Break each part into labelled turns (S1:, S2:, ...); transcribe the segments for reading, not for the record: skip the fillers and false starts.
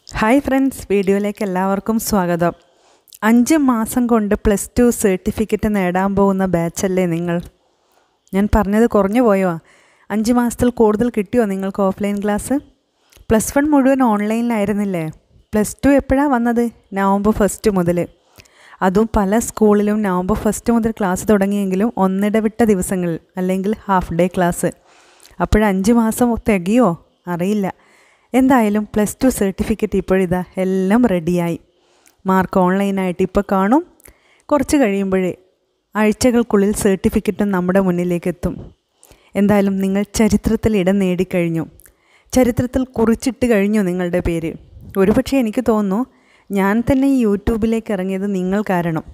S1: Hi friends, വീഡിയോയിലേക്ക് എല്ലാവർക്കും സ്വാഗതം. 5 മാസം കൊണ്ട് +2 സർട്ടിഫിക്കറ്റ് നേടാൻ പോകുന്ന ബാച്ചല്ലേ നിങ്ങൾ? ഞാൻ പറഞ്ഞത് കുറഞ്ഞു പോയോ? 5 മാസത്തിൽ കൂടുതൽ കിട്ടിയോ നിങ്ങൾക്ക് ഓഫ്ലൈൻ ക്ലാസ്? +1 മുഴുവൻ ഓൺലൈനിലായിരുന്നില്ലേ? +2 എപ്പോഴാണ് വന്നത്? നവംബർ 1 മുതൽ. അതും പല സ്കൂളിലും നവംബർ 1 മുതൽ ക്ലാസ് തുടങ്ങിയെങ്കിലും ഒന്നിടവിട്ട ദിവസങ്ങളിൽ, അല്ലെങ്കിൽ ഹാഫ് ഡേ ക്ലാസ്. 5 മാസം തികയോ അറിയില്ല. എന്തായാലും +2 സർട്ടിഫിക്കറ്റ് ഇപ്പോഴിതാ എല്ലാം റെഡിയായി. മാർക്ക് ഓൺലൈനായിട്ട് ഇപ്പോൾ കാണും. കുറച്ച് കഴിയുമ്പോഴേ ആഴ്ചകൾക്കുള്ളിൽ സർട്ടിഫിക്കറ്റും നമ്മുടെ മുന്നിലേക്ക് എത്തും. എന്തായാലും നിങ്ങൾ ചരിത്രത്തിൽ ഇടം നേടിക്കഴിഞ്ഞു. ചരിത്രത്തിൽ കുറിച്ചിട്ട് കഴിഞ്ഞു നിങ്ങളുടെ പേര്. ഒരുപക്ഷെ എനിക്ക് തോന്നുന്നു ഞാൻ തന്നെ ഈ യൂട്യൂബിലേക്ക് ഇറങ്ങിയത് നിങ്ങൾ കാരണം.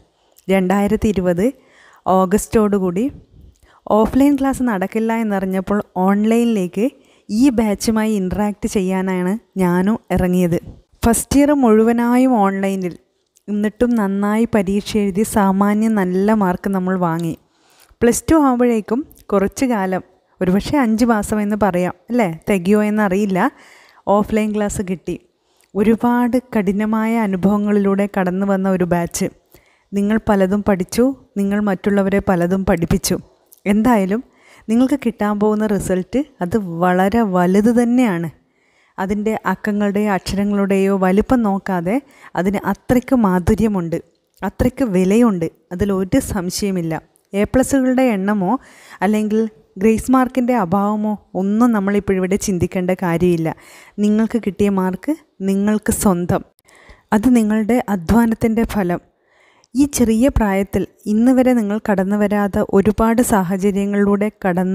S1: 2020 ഓഗസ്റ്റോടുകൂടി ഓഫ്ലൈൻ ക്ലാസ് നടക്കില്ല എന്നറിഞ്ഞപ്പോൾ ഓൺലൈനിലേക്ക് ഈ ബാച്ചുമായി ഇൻട്രാക്റ്റ് ചെയ്യാനാണ് ഞാനും ഇറങ്ങിയത്. ഫസ്റ്റ് ഇയർ മുഴുവനായും ഓൺലൈനിൽ. എന്നിട്ടും നന്നായി പരീക്ഷ എഴുതി സാമാന്യം നല്ല മാർക്ക് നമ്മൾ വാങ്ങി. +2 ആകുമ്പോഴേക്കും കുറച്ച് കാലം, ഒരുപക്ഷെ 5 മാസം എന്ന് പറയാം അല്ലേ, തികയോ എന്നറിയില്ല, ഓഫ്ലൈൻ ക്ലാസ് കിട്ടി. ഒരുപാട് കഠിനമായ അനുഭവങ്ങളിലൂടെ കടന്നു വന്ന ഒരു ബാച്ച്. നിങ്ങൾ പലതും പഠിച്ചു, നിങ്ങൾ മറ്റുള്ളവരെ പലതും പഠിപ്പിച്ചു. എന്തായാലും നിങ്ങൾക്ക് കിട്ടാൻ പോകുന്ന റിസൾട്ട് അത് വളരെ വലുത് തന്നെയാണ്. അതിൻ്റെ അക്കങ്ങളുടെയോ അക്ഷരങ്ങളുടെയോ വലിപ്പം നോക്കാതെ അതിന് അത്രയ്ക്ക് മാധുര്യമുണ്ട്, അത്രയ്ക്ക് വിലയുണ്ട്, അതിലൊരു സംശയമില്ല. A+കളുടെ എണ്ണമോ അല്ലെങ്കിൽ ഗ്രേസ് മാർക്കിൻ്റെ അഭാവമോ ഒന്നും നമ്മളിപ്പോഴിവിടെ ചിന്തിക്കേണ്ട കാര്യമില്ല. നിങ്ങൾക്ക് കിട്ടിയ മാർക്ക് നിങ്ങൾക്ക് സ്വന്തം. അത് നിങ്ങളുടെ അധ്വാനത്തിൻ്റെ ഫലം. ഈ ചെറിയ പ്രായത്തിൽ ഇന്ന് വരെ നിങ്ങൾ കടന്നു വരാത്ത ഒരുപാട് സാഹചര്യങ്ങളിലൂടെ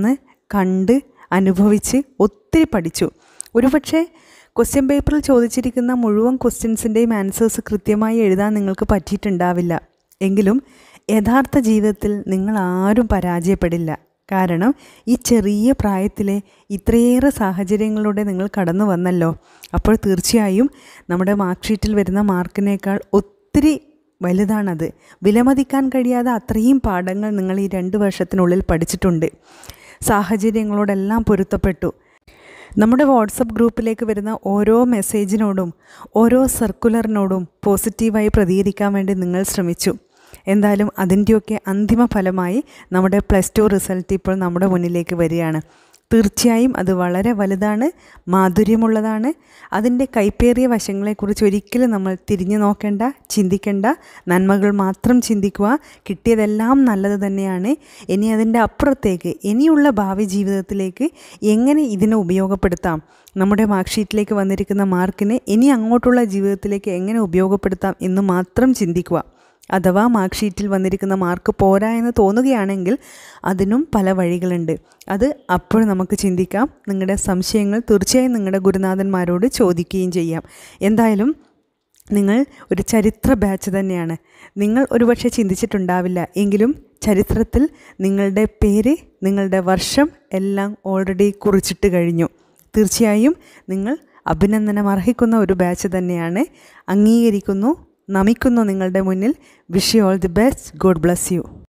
S1: കണ്ട് അനുഭവിച്ച് ഒത്തിരി പഠിച്ചു. ഒരുപക്ഷെ ക്വസ്റ്റ്യൻ പേപ്പറിൽ ചോദിച്ചിരിക്കുന്ന മുഴുവൻ ക്വസ്റ്റ്യൻസിൻ്റെയും ആൻസേഴ്സ് കൃത്യമായി എഴുതാൻ നിങ്ങൾക്ക് പറ്റിയിട്ടുണ്ടാവില്ല. എങ്കിലും യഥാർത്ഥ ജീവിതത്തിൽ നിങ്ങൾ ആരും പരാജയപ്പെടില്ല. കാരണം ഈ ചെറിയ പ്രായത്തിലെ ഇത്രയേറെ സാഹചര്യങ്ങളിലൂടെ നിങ്ങൾ കടന്നു വന്നല്ലോ. അപ്പോൾ തീർച്ചയായും നമ്മുടെ മാർക്ക് ഷീറ്റിൽ വരുന്ന മാർക്കിനേക്കാൾ ഒത്തിരി വലുതാണത്. വിലമതിക്കാൻ കഴിയാതെ അത്രയും പാഠങ്ങൾ നിങ്ങൾ ഈ 2 വർഷത്തിനുള്ളിൽ പഠിച്ചിട്ടുണ്ട്. സാഹചര്യങ്ങളോടെല്ലാം പൊരുത്തപ്പെട്ടു. നമ്മുടെ വാട്സപ്പ് ഗ്രൂപ്പിലേക്ക് വരുന്ന ഓരോ മെസ്സേജിനോടും ഓരോ സർക്കുലറിനോടും പോസിറ്റീവായി പ്രതികരിക്കാൻ വേണ്ടി നിങ്ങൾ ശ്രമിച്ചു. എന്തായാലും അതിൻ്റെയൊക്കെ അന്തിമ ഫലമായി നമ്മുടെ +2 റിസൾട്ട് ഇപ്പോൾ നമ്മുടെ മുന്നിലേക്ക് വരികയാണ്. തീർച്ചയായും അത് വളരെ വലുതാണ്, മാധുര്യമുള്ളതാണ്. അതിൻ്റെ കൈപ്പേറിയ വശങ്ങളെക്കുറിച്ച് ഒരിക്കലും നമ്മൾ തിരിഞ്ഞു നോക്കേണ്ട, ചിന്തിക്കേണ്ട. നന്മകൾ മാത്രം ചിന്തിക്കുക. കിട്ടിയതെല്ലാം നല്ലത് തന്നെയാണ്. ഇനി അതിൻ്റെ അപ്പുറത്തേക്ക്, ഇനിയുള്ള ഭാവി ജീവിതത്തിലേക്ക് എങ്ങനെ ഇതിനെ ഉപയോഗപ്പെടുത്താം, നമ്മുടെ മാർക്ക് ഷീറ്റിലേക്ക് വന്നിരിക്കുന്ന മാർക്കിനെ ഇനി അങ്ങോട്ടുള്ള ജീവിതത്തിലേക്ക് എങ്ങനെ ഉപയോഗപ്പെടുത്താം എന്ന് മാത്രം ചിന്തിക്കുക. അഥവാ മാർക്ക് ഷീറ്റിൽ വന്നിരിക്കുന്ന മാർക്ക് പോരാ എന്ന് തോന്നുകയാണെങ്കിൽ അതിനും പല വഴികളുണ്ട്. അത് അപ്പോൾ നമുക്ക് ചിന്തിക്കാം. നിങ്ങളുടെ സംശയങ്ങൾ തീർച്ചയായും നിങ്ങളുടെ ഗുരുനാഥന്മാരോട് ചോദിക്കുകയും ചെയ്യാം. എന്തായാലും നിങ്ങൾ ഒരു ചരിത്ര ബാച്ച് തന്നെയാണ്. നിങ്ങൾ ഒരുപക്ഷെ ചിന്തിച്ചിട്ടുണ്ടാവില്ല, എങ്കിലും ചരിത്രത്തിൽ നിങ്ങളുടെ പേര്, നിങ്ങളുടെ വർഷം എല്ലാം ഓൾറെഡി കുറിച്ചിട്ട് കഴിഞ്ഞു. തീർച്ചയായും നിങ്ങൾ അഭിനന്ദനം അർഹിക്കുന്ന ഒരു ബാച്ച് തന്നെയാണ്. അംഗീകരിക്കുന്നു, നമിക്കുന്നു നിങ്ങളുടെ മുന്നിൽ. Wish you all the best. God bless U.